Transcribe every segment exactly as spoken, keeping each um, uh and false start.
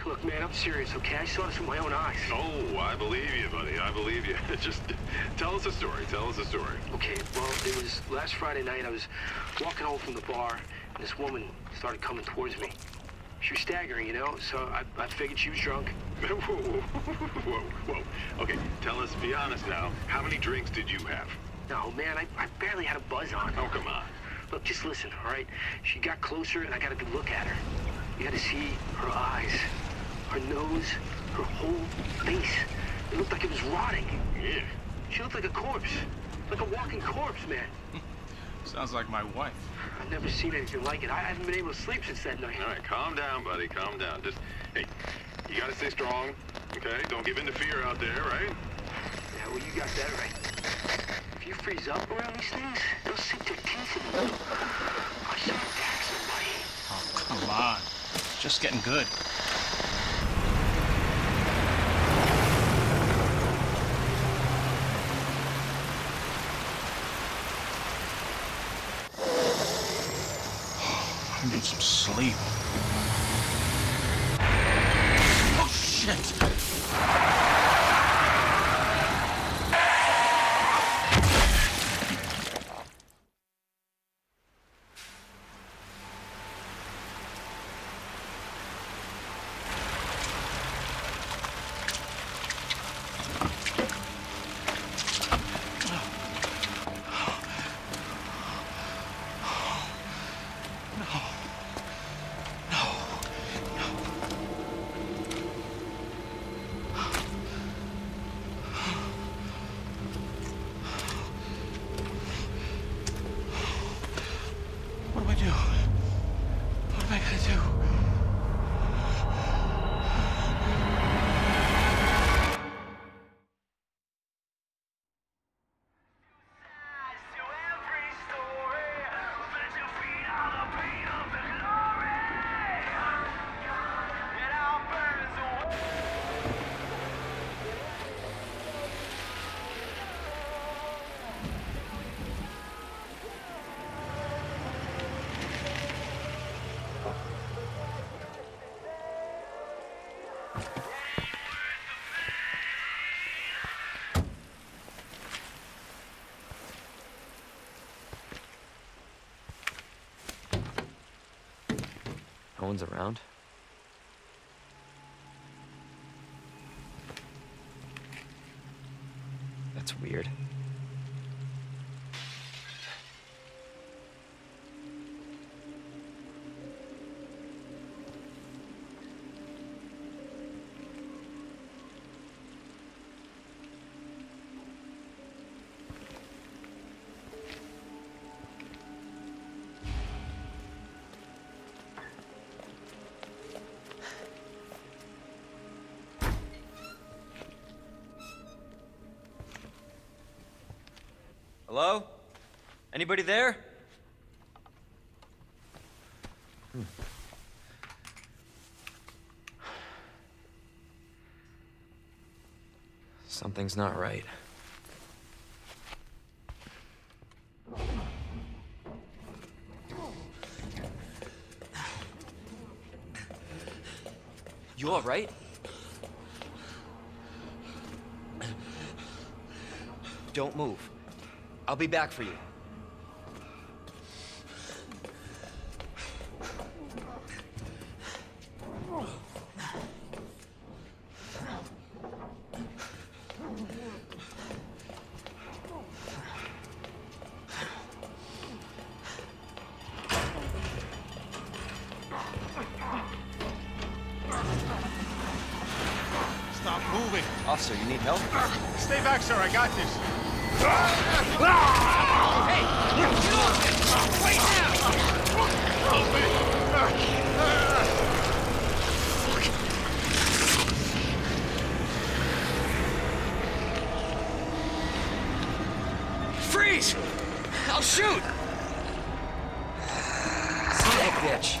Look, man, I'm serious, okay? I saw this with my own eyes. Oh, I believe you, buddy. I believe you. Just tell us a story. Tell us a story. Okay, well, it was last Friday night. I was walking home from the bar, and this woman started coming towards me. She was staggering, you know, so I, I figured she was drunk. Whoa, whoa, whoa, whoa. Okay, tell us, be honest now, how many drinks did you have? No, man, I, I barely had a buzz on. Oh, come on. Look, just listen, all right? She got closer, and I got a good look at her. You had to see her eyes, her nose, her whole face. It looked like it was rotting. Yeah. She looked like a corpse, like a walking corpse, man. Sounds like my wife. I've never seen anything like it. I haven't been able to sleep since that night. All right, calm down, buddy, calm down. Just, hey, you gotta stay strong, okay? Don't give in to fear out there, right? Yeah, well, you got that right. If you freeze up around these things, they'll sink their teeth in you. I should attack somebody. Oh, come on. It's just getting good. I need some sleep. Oh, shit! What do I do? What am I gonna do? No one's around? That's weird. Hello? Anybody there? Hmm. Something's not right. You all right? Don't move. I'll be back for you. Stop moving. Officer, you need help? Stay back, sir. I got this. Hey! Get off it! Wait now! Freeze! I'll shoot! Son of a bitch.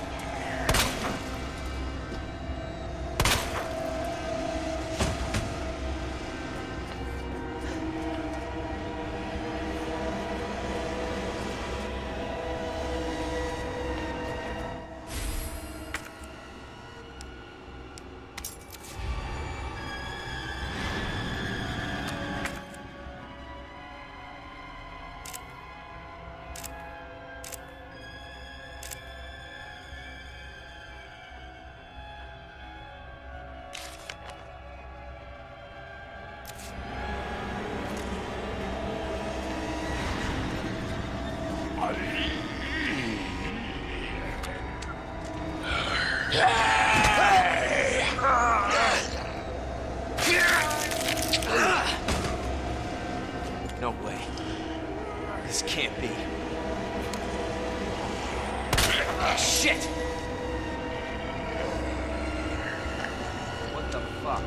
This can't be. Ah, shit! What the fuck?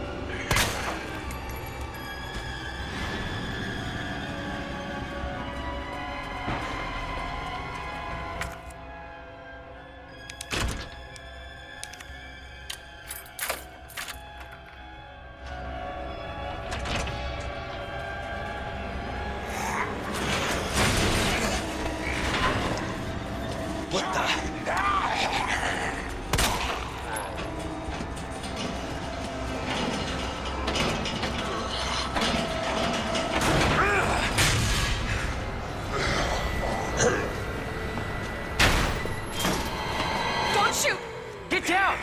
What the? Don't shoot! Get down!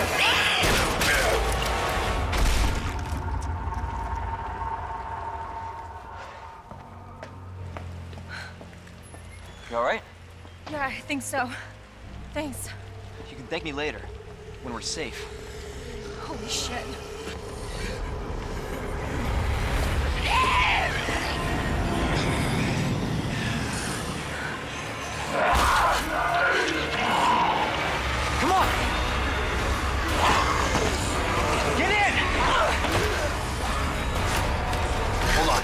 You all right? Yeah, I think so. Thanks. You can thank me later, when we're safe. Holy shit. Come on! Get in! Hold on.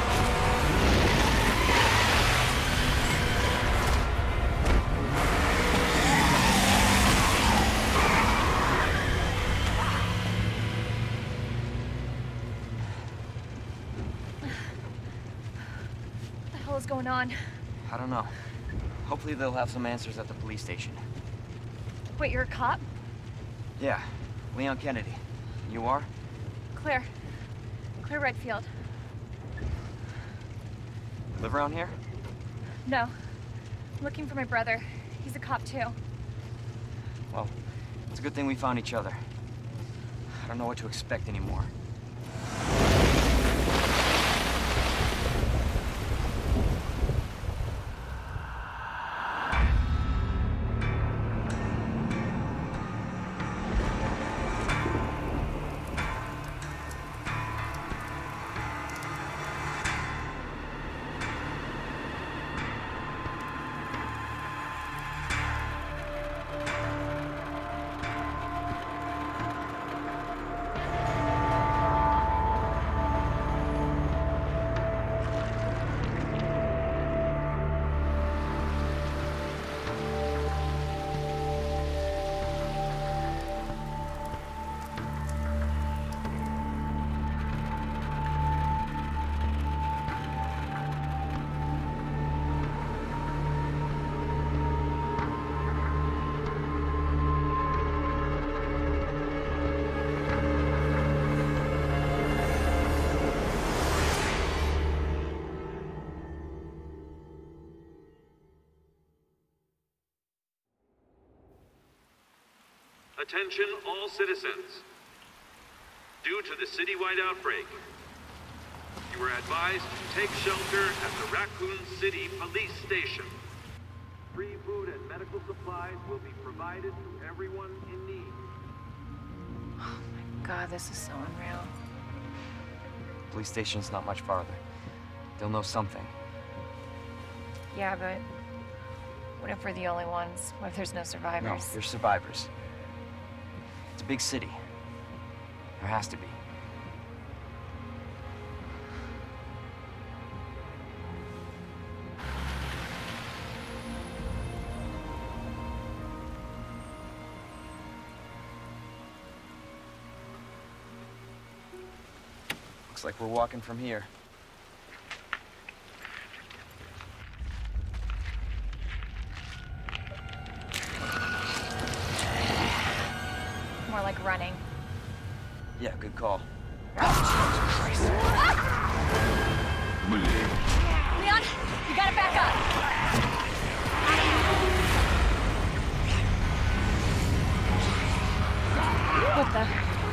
What the hell is going on? I don't know. Hopefully they'll have some answers at the police station. Wait, you're a cop? Yeah, Leon Kennedy. You are? Claire. Claire Redfield. Live around here? No. I'm looking for my brother. He's a cop too. Well, it's a good thing we found each other. I don't know what to expect anymore. Attention all citizens. Due to the citywide outbreak, you are advised to take shelter at the Raccoon City Police Station. Free food and medical supplies will be provided to everyone in need. Oh my god, this is so unreal. Police station's not much farther. They'll know something. Yeah, but what if we're the only ones? What if there's no No, survivors? there's survivors. It's a big city. There has to be. Looks like we're walking from here. More like running. Yeah, good call. Leon, you gotta back up. What the?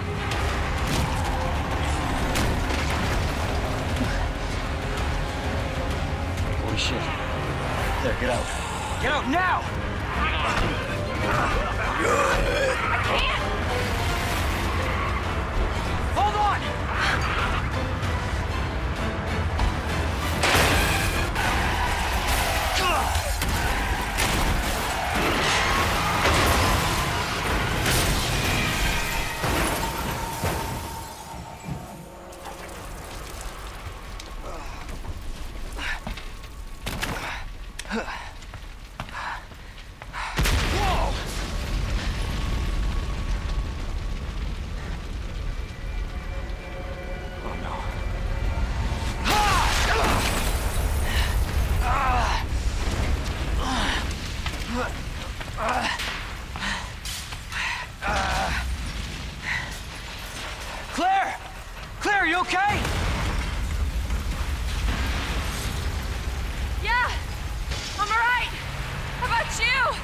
Holy shit. There, get out. Get out now! I can't! Hold on! Claire! Claire, are you okay? Yeah, I'm alright. How about you?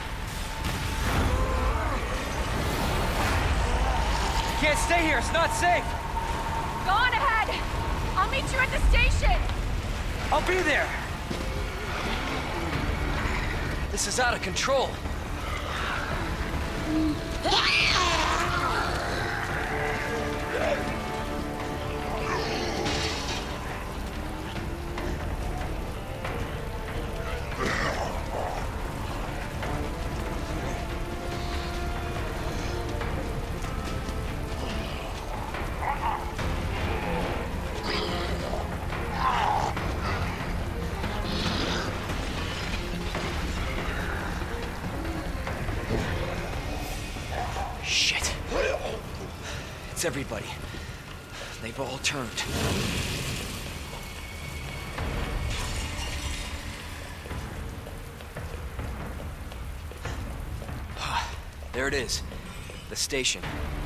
Can't stay here, it's not safe. Go on ahead. I'll meet you at the station. I'll be there. This is out of control. Shit. It's everybody. They've all turned. There it is. The station.